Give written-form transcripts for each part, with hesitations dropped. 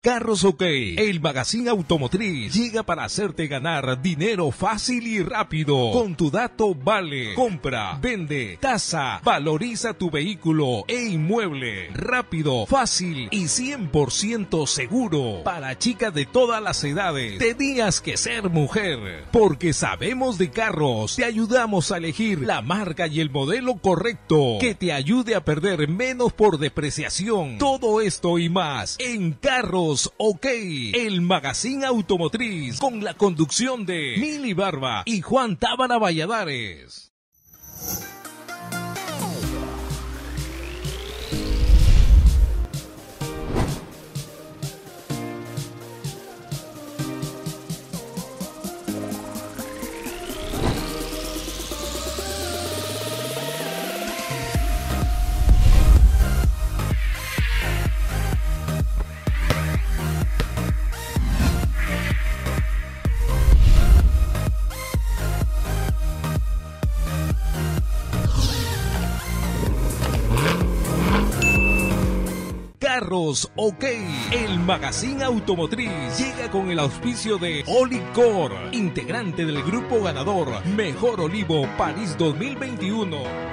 Carros OK, el magazine automotriz, llega para hacerte ganar dinero fácil y rápido. Con tu dato vale, compra, vende, tasa, valoriza tu vehículo e inmueble. Rápido, fácil y 100% seguro. Para chicas de todas las edades, tenías que ser mujer. Porque sabemos de carros, te ayudamos a elegir la marca y el modelo correcto que te ayude a perder menos por depreciación. Todo esto y más en Carros OK, el magazine automotriz, con la conducción de Mili Barba y Juan Tábara Valladares. Carros OK, el magazine automotriz, llega con el auspicio de Olicor, integrante del grupo ganador Mejor Olivo París 2021.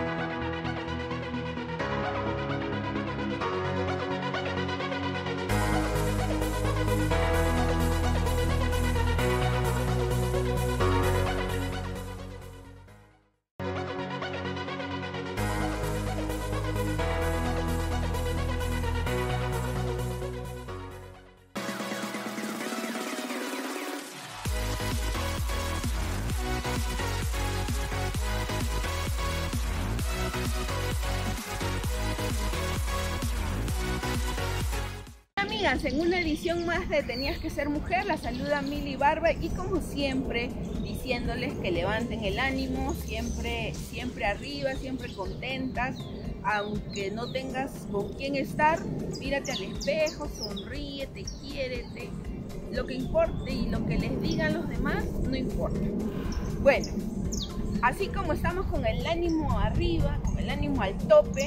En una edición más de Tenías que ser mujer, la saluda Mili Barba y como siempre diciéndoles que levanten el ánimo, siempre arriba, siempre contentas, aunque no tengas con quién estar, mírate al espejo, sonríete, quiérete, lo que importe y lo que les digan los demás no importa. Bueno, así como estamos con el ánimo arriba, con el ánimo al tope,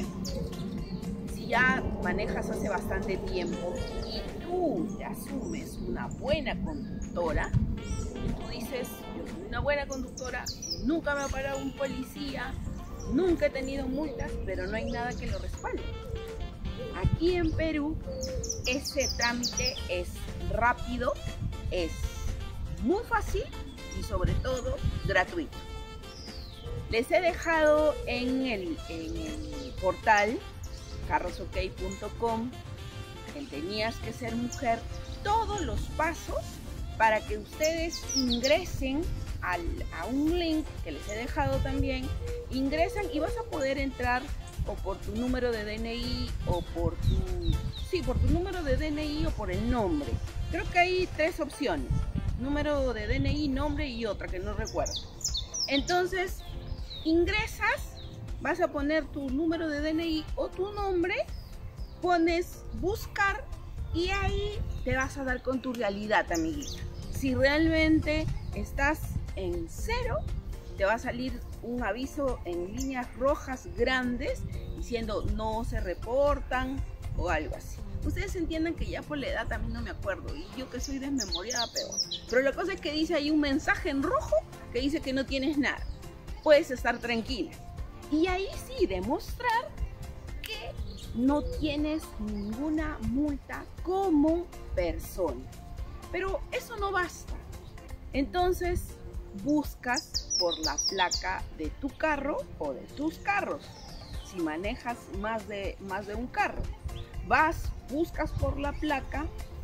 ya manejas hace bastante tiempo y tú te asumes una buena conductora, tú dices, yo soy una buena conductora, nunca me ha parado un policía, nunca he tenido multas, pero no hay nada que lo respalde. Aquí en Perú ese trámite es rápido, es muy fácil y sobre todo gratuito. Les he dejado en el portal carrosok.com, en Tenías que ser mujer, todos los pasos para que ustedes ingresen a un link que les he dejado también, ingresan y vas a poder entrar o por tu número de DNI o por tu número de DNI o por el nombre. Creo que hay 3 opciones, número de DNI, nombre y otra que no recuerdo. Entonces ingresas, vas a poner tu número de DNI o tu nombre, pones buscar y ahí te vas a dar con tu realidad, amiguita. Si realmente estás en 0, te va a salir un aviso en líneas rojas grandes diciendo no se reportan o algo así. Ustedes entiendan que ya por la edad a mí no me acuerdo y yo que soy desmemoriada peor. Pero la cosa es que dice ahí un mensaje en rojo que dice que no tienes nada. Puedes estar tranquila. Y ahí sí, demostrar que no tienes ninguna multa como persona. Pero eso no basta. Entonces buscas por la placa de tu carro o de tus carros. Si manejas más de un carro, buscas por la placa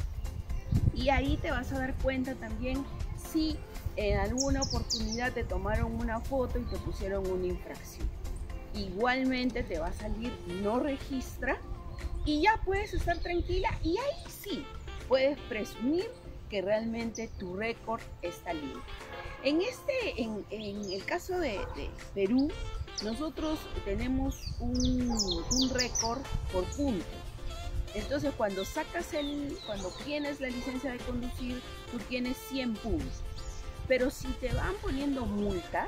y ahí te vas a dar cuenta también si en alguna oportunidad te tomaron una foto y te pusieron una infracción. Igualmente te va a salir no registra y ya puedes estar tranquila y ahí sí puedes presumir que realmente tu récord está limpio. En el caso de Perú, nosotros tenemos un récord por puntos. Entonces cuando tienes la licencia de conducir, tú tienes 100 puntos. Pero si te van poniendo multas,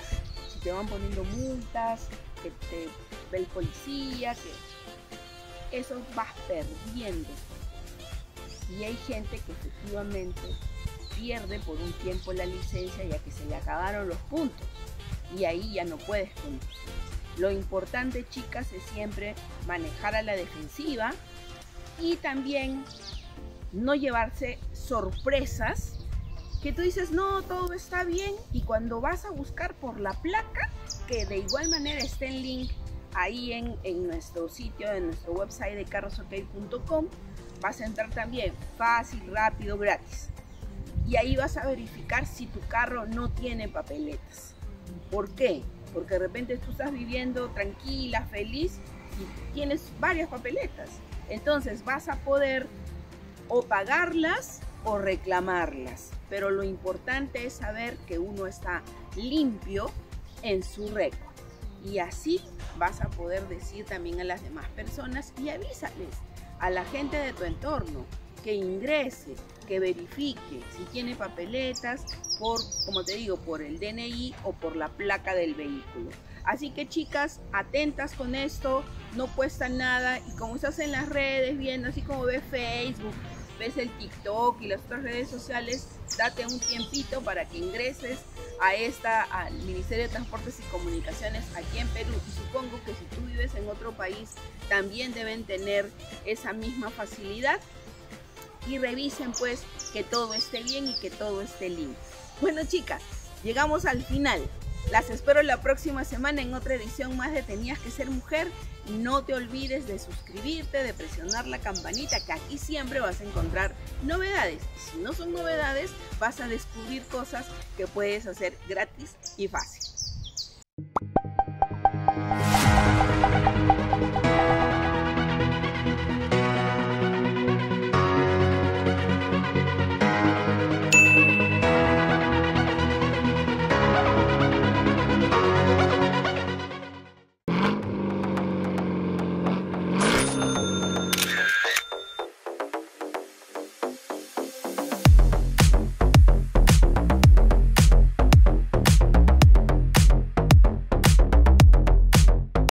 que te ve el policía, que eso vas perdiendo. Y hay gente que efectivamente pierde por un tiempo la licencia ya que se le acabaron los puntos y ahí ya no puedes conducir. Lo importante, chicas, es siempre manejar a la defensiva y también no llevarse sorpresas que tú dices, no, todo está bien, y cuando vas a buscar por la placa, que de igual manera está en link ahí en nuestro sitio, en nuestro website de carrosok.com, vas a entrar también fácil, rápido, gratis. Y ahí vas a verificar si tu carro no tiene papeletas. ¿Por qué? Porque de repente tú estás viviendo tranquila, feliz y tienes varias papeletas. Entonces vas a poder o pagarlas o reclamarlas. Pero lo importante es saber que uno está limpio en su récord. Y así vas a poder decir también a las demás personas y avísales a la gente de tu entorno que ingrese, que verifique si tiene papeletas por, como te digo, por el DNI o por la placa del vehículo. Así que, chicas, atentas con esto, no cuesta nada, y como estás en las redes viendo, así como ves Facebook, ves el TikTok y las otras redes sociales, date un tiempito para que ingreses al Ministerio de Transportes y Comunicaciones aquí en Perú, y supongo que si tú vives en otro país también deben tener esa misma facilidad. Y revisen pues que todo esté bien y que todo esté limpio. Bueno, chicas, llegamos al final. Las espero la próxima semana en otra edición más de Tenías que Ser Mujer. No te olvides de suscribirte, de presionar la campanita, que aquí siempre vas a encontrar novedades. Si no son novedades, vas a descubrir cosas que puedes hacer gratis y fácil.